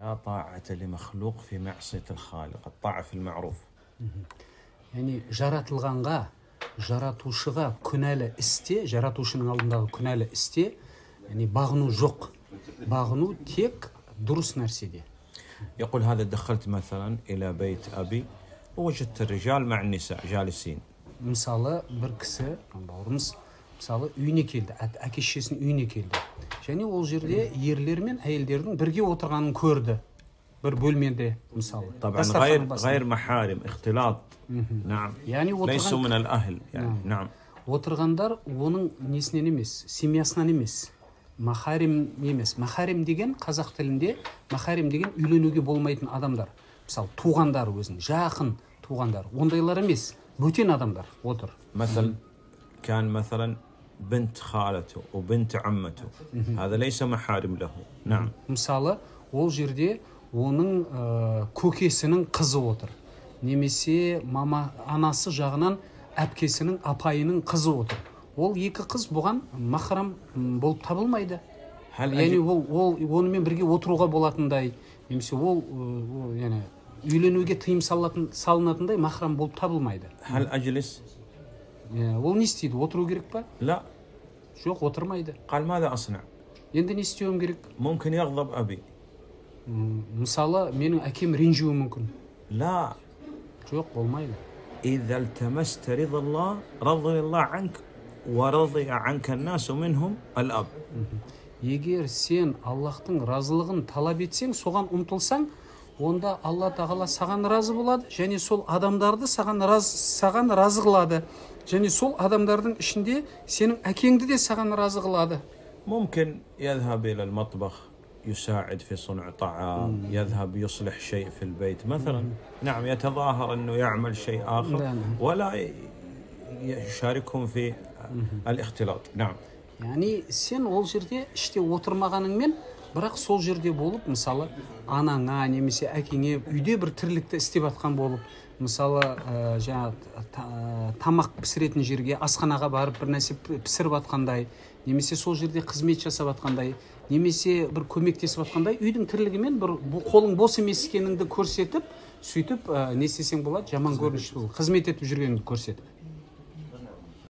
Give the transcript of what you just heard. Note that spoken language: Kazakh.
لا طاعة لمخلوق في معصية الخالق. الطاعة في المعروف. Яғни жаратылғанға, жаратушыға күнәлі істе, жаратушының алдындағы күнәлі істе, яғни бағыну жоқ. Бағыну тек дұрыс нәрседе. يقول هذا دخلت مثلا إلى بيت أبي ووجدت الرجال مع النساء جالسين. Мысалы, бір кісі, бауырымыз, мысалы, үйіне келді, әке-шешесінің үйіне келді. Және ол жерде ерлер мен әйелдердің бірге отырғанын көрді. бір бөлмеде, мысалы. طبعا غير محارم اختلاط. نعم. ليسوا من الأهل يعني. نعم. Отырғандар оның несінен емес, семьясынан емес. Махарим емес. Махарим деген қазақ тілінде, махарим деген үйленуге болмайтын адамдар. Мысалы, туғандар өзінің, жақын туғандар. Ондайлар емес, бөтен адамдар отыр. مثلا بنت خالته وبنت عمته. هذا ليس محارم له. نعم. Мысалы, ол жерде оның көкесінің қызы отыр. Немесе анасы жағынан әпкесінің апайының қызы отыр. Ол екі қыз бұған махрам болып табылмайды. Яғни ол онымен бірге отыруға болатындай, немесе ол яғни үйленуге тыйым салынатындай махрам болып табылмайды. هل أجلس؟ Ол не істейді? Отыру керек па? لا. Жоқ, отырмайды. قال ماذا أصنع؟ Енді не істеуім керек? ممكن يغضب أبي. Мысалы, менің әкем ренжуі мүмкін. لا. Жоқ, болмайды. إذا التمست رضا الله رضي الله عنك ورضي عنك الناس ومنهم الأب. Егер сен Аллахтың разылығын талап етсең, соған ұмтылсаң, онда Алла Тағала саған разы болады, және сол адамдарды саған разы қылады. Және сол адамдардың ішінде сенің әкеңді де саған разы қылады. ممكن يذهب إلى المطبخ يساعد في صنع طعام، يذهب يصلح شيء في البيت مثلا. نعم، يتظاهر أنه يعمل شيء آخر ولا يشاركهم في الاختلاط. نعم. Яғни сен ол жерде іште отырмағаныңмен, бірақ сол жерде болып, мысалы, анаңа немесе әкеңе үйде бір тірлікті істеп атқан болып, мысалы, тамақ пісіретін жерге, асханаға барып бір нәрсе пісіріп атқандай, немесе сол жерде қызмет жасап атқандай, немесе бір көмектесіп атқандай, үйдің тірлігімен бір қолың бос емес екеніңді көрсетіп, сөйтіп не істесең болады, жаман көрініш, қызмет етіп жүргеніңді көрсетіп.